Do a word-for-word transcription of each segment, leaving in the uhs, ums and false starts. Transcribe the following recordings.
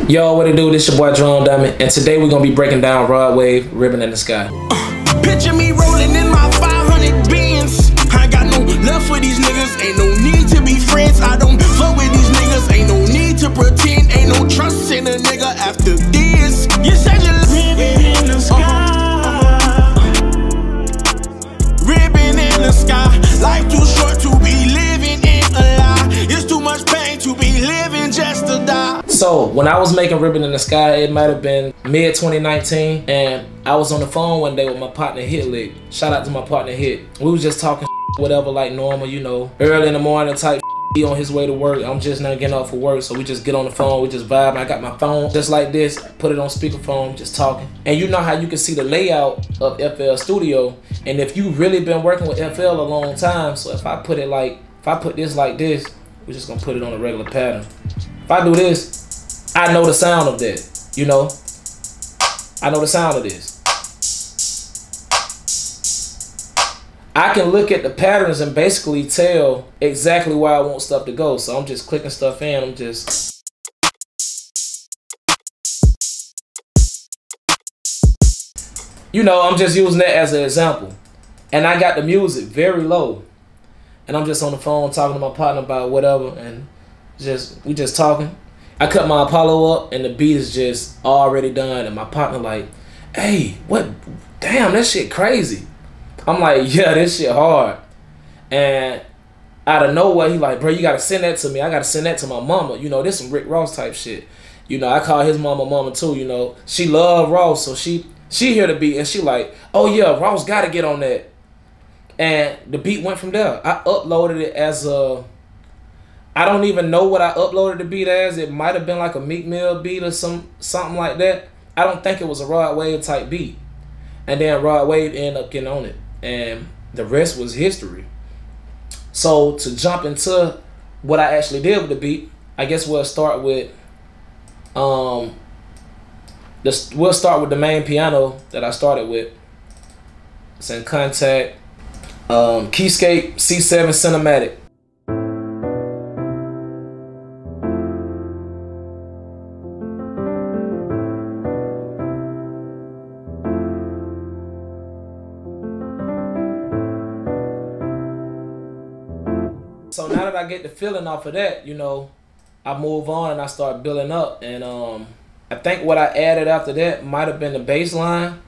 Yo, what it do? This your boy Drumdummie, and today we're gonna be breaking down Rod Wave, Ribbon in the Sky. Uh, picture me rolling in my five hundred Benz. I ain't got no love for these niggas. Ain't no need to be friends. I don't fuck with these niggas. Ain't no need to pretend. Ain't no trust in a nigga after this. You said you're ribbon in the sky. Uh-huh. Ribbon in the sky. Life too short to be living in a lie. It's too much pain to be living just to die. So when I was making Ribbon in the Sky, it might have been mid twenty nineteen, and I was on the phone one day with my partner Hitlick. Shout out to my partner Hit. We was just talking whatever like normal, you know, early in the morning type. He on his way to work. I'm just now getting off for work, so we just get on the phone, we just vibe. I got my phone just like this, put it on speakerphone, just talking. And you know how you can see the layout of F L Studio, and if you really been working with F L a long time, so if I put it like, if I put this like this, we're just gonna put it on a regular pattern. If I do this, I know the sound of that, you know? I know the sound of this. I can look at the patterns and basically tell exactly where I want stuff to go. So I'm just clicking stuff in, I'm just. You know, I'm just using that as an example. And I got the music very low. And I'm just on the phone talking to my partner about whatever, and just we just talking. I cut my Apollo up and the beat is just already done, and my partner like, hey, what, damn, that shit crazy. I'm like, yeah, this shit hard. And out of nowhere, he like, bro, you gotta send that to me. I gotta send that to my mama. You know, this some Rick Ross type shit. You know, I call his mama mama too, you know. She love Ross, so she she hear the beat and she like, oh yeah, Ross gotta get on that. And the beat went from there. I uploaded it as a, I don't even know what I uploaded the beat as. It might have been like a Meek Mill beat or some something like that. I don't think it was a Rod Wave type beat. And then Rod Wave ended up getting on it. And the rest was history. So to jump into what I actually did with the beat, I guess we'll start with um this we'll start with the main piano that I started with. It's in Contact. Um, Keyscape C seven Cinematic. So now that I get the feeling off of that, you know, I move on and I start building up. And um, I think what I added after that might have been the bass line.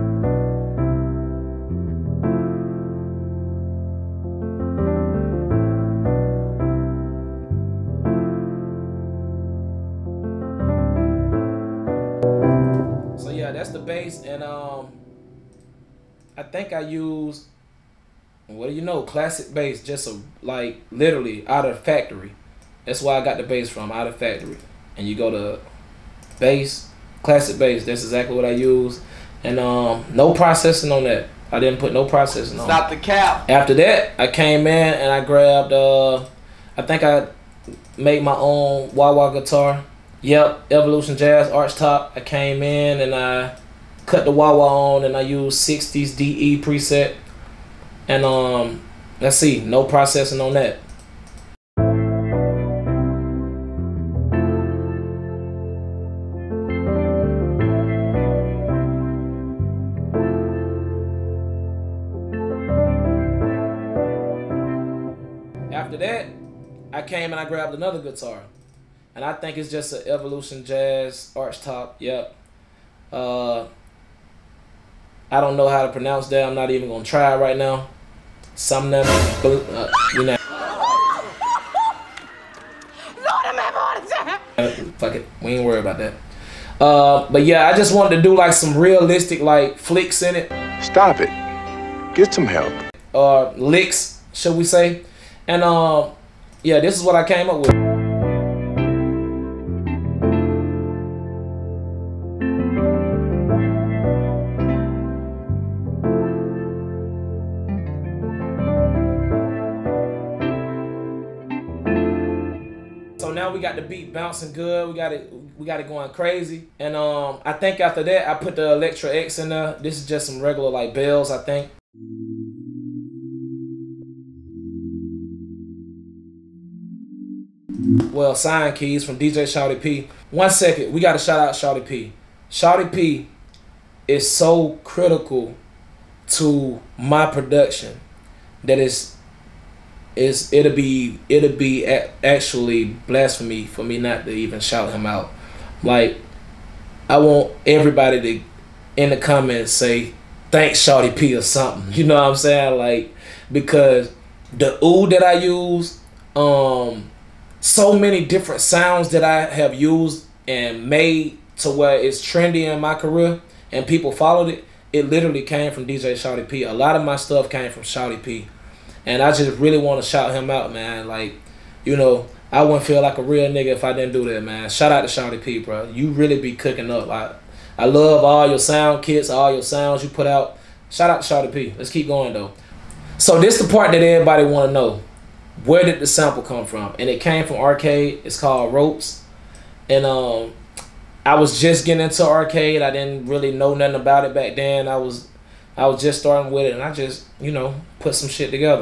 So yeah, that's the bass. And um, I think I used, what do you know, classic bass, just a, like literally out of the factory. That's where I got the bass from, out of the factory. And you go to bass, classic bass, that's exactly what I use. And um, no processing on that. I didn't put no processing on it. Stop the cap. After that, I came in and I grabbed, uh, I think I made my own wah-wah guitar. Yep, Evolution Jazz Arch Top. I came in and I cut the wah-wah on and I used sixties D E preset. And um, let's see, no processing on that. After that, I came and I grabbed another guitar. And I think it's just an Evolution Jazz Arch Top, yep. Uh, I don't know how to pronounce that, I'm not even gonna try it right now. Some of them, uh, you know. Uh, fuck it, we ain't worry about that. Uh, but yeah, I just wanted to do like some realistic like flicks in it. Stop it. Get some help. Or uh, licks, should we say? And um, yeah, this is what I came up with. So now we got the beat bouncing good. We got it. We got it going crazy. And um, I think after that, I put the Electra X in there. This is just some regular like bells, I think. well, sign keys from D J Shawty P. One second, we gotta shout out Shawty P. Shawty P is so critical to my production that it's, it's it'll be it'll be a, actually blasphemy for me not to even shout him out. Like, I want everybody to in the comments say thanks Shawty P or something. You know what I'm saying? Like, because the ooh that I use, um, so many different sounds that I have used and made to where it's trendy in my career and people followed it, it literally came from D J Shawty P. A lot of my stuff came from Shawty P. And I just really want to shout him out, man. Like, you know, I wouldn't feel like a real nigga if I didn't do that, man. Shout out to Shawty P, bro. You really be cooking up. I, I love all your sound kits, all your sounds you put out. Shout out to Shawty P. Let's keep going, though. So this the part that everybody want to know. Where did the sample come from? And it came from Arcade. It's called Ropes. And um, I was just getting into Arcade. I didn't really know nothing about it back then. I was, I was just starting with it, and I just, you know, put some shit together.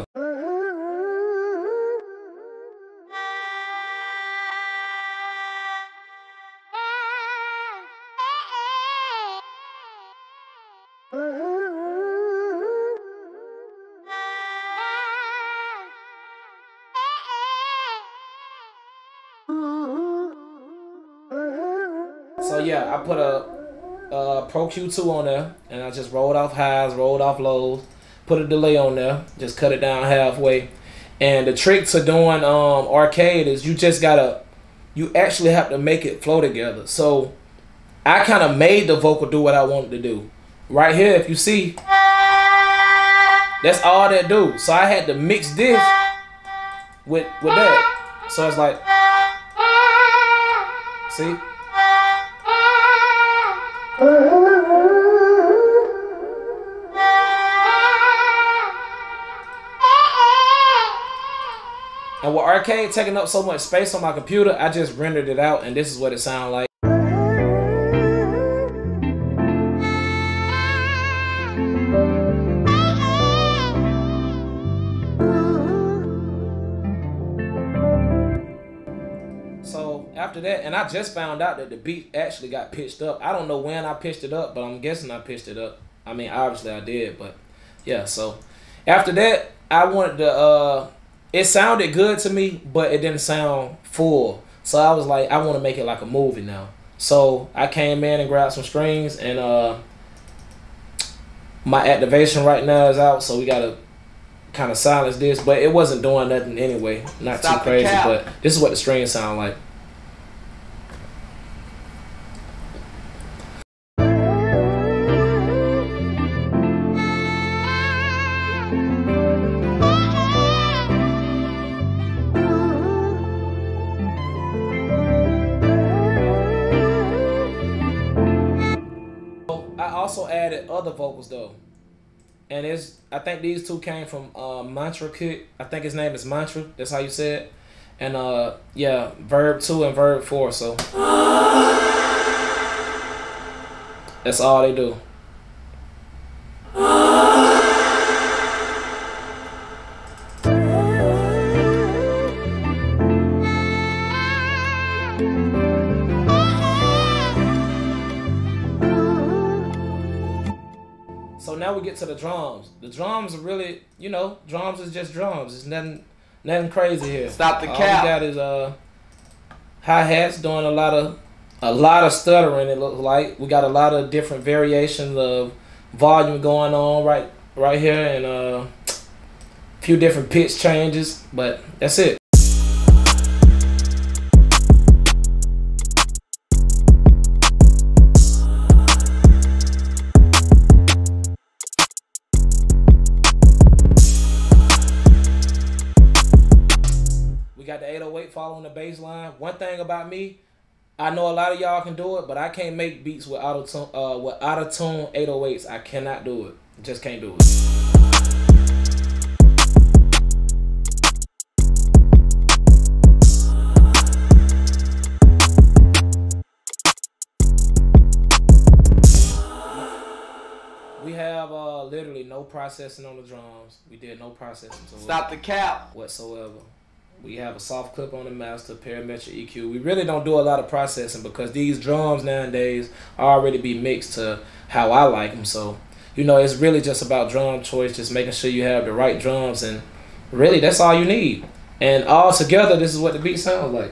So yeah, I put a, a Pro Q two on there, and I just rolled off highs, rolled off lows, put a delay on there, just cut it down halfway. And the trick to doing um, Arcade is you just gotta, you actually have to make it flow together. So I kind of made the vocal do what I wanted to do. Right here, if you see, that's all that do. So I had to mix this with with that. So it's like, see. And with Arcade taking up so much space on my computer, I just rendered it out, and this is what it sounds like. So after that, and I just found out that the beat actually got pitched up. I don't know when I pitched it up, but I'm guessing I pitched it up. I mean, obviously I did, but yeah. So after that, I wanted to, uh, it sounded good to me, but it didn't sound full. So I was like, I want to make it like a movie now. So I came in and grabbed some strings, and uh, my activation right now is out, so we got to kind of silence this, but it wasn't doing nothing anyway. Not Stop too crazy, but this is what the strings sound like. Also added other vocals though, and it's I think these two came from uh, Mantra Kit. I think his name is Mantra. That's how you say it. And uh, yeah, Verb two and Verb four. So that's all they do. So now we get to the drums. The drums are really, you know, drums is just drums. It's nothing, nothing crazy here. Stop the All cap. we got is uh, hi-hats doing a lot of, a lot of stuttering. It looks like we got a lot of different variations of volume going on right, right here, and uh, a few different pitch changes. But that's it. We got the eight oh eight following the bass line. One thing about me, I know a lot of y'all can do it, but I can't make beats with auto tune, uh, with auto tune eight oh eights. I cannot do it. Just can't do it. We have uh, literally no processing on the drums. We did no processing. Stop the cap. Whatsoever. We have a soft clip on the master, parametric E Q. We really don't do a lot of processing because these drums nowadays already be mixed to how I like them. So, you know, it's really just about drum choice, just making sure you have the right drums, and really that's all you need. And all together, this is what the beat sounds like.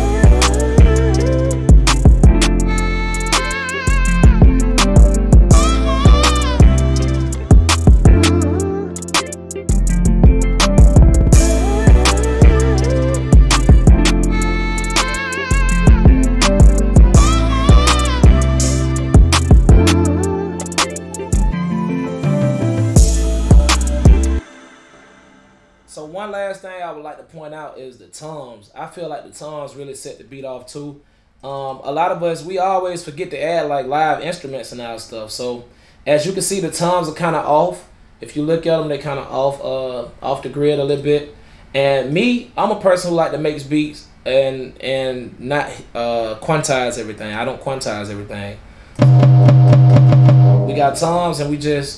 So one last thing I would like to point out is the toms. I feel like the toms really set the beat off too. Um, a lot of us, we always forget to add like live instruments and our stuff. So as you can see, the toms are kind of off. If you look at them, they're kind of off uh, off the grid a little bit. And me, I'm a person who like to make beats and and not uh, quantize everything. I don't quantize everything. We got toms and we just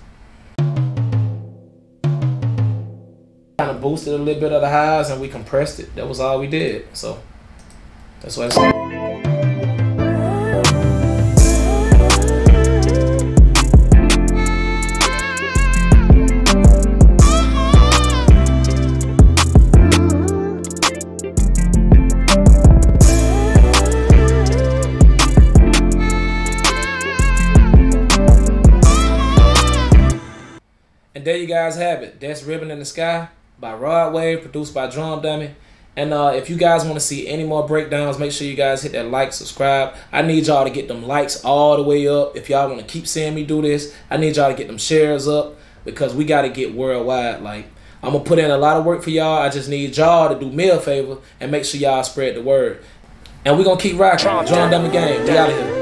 kind of boosted a little bit of the highs and we compressed it. That was all we did. So that's what I said. And there you guys have it. That's Ribbon in the Sky by Rod Wave, produced by Drumdummie. And uh, if you guys want to see any more breakdowns, make sure you guys hit that like, subscribe. I need y'all to get them likes all the way up. If y'all want to keep seeing me do this, I need y'all to get them shares up because we got to get worldwide. Like, I'm going to put in a lot of work for y'all. I just need y'all to do me a favor and make sure y'all spread the word. And we're going to keep rocking. Drumdummie gang. We out of here.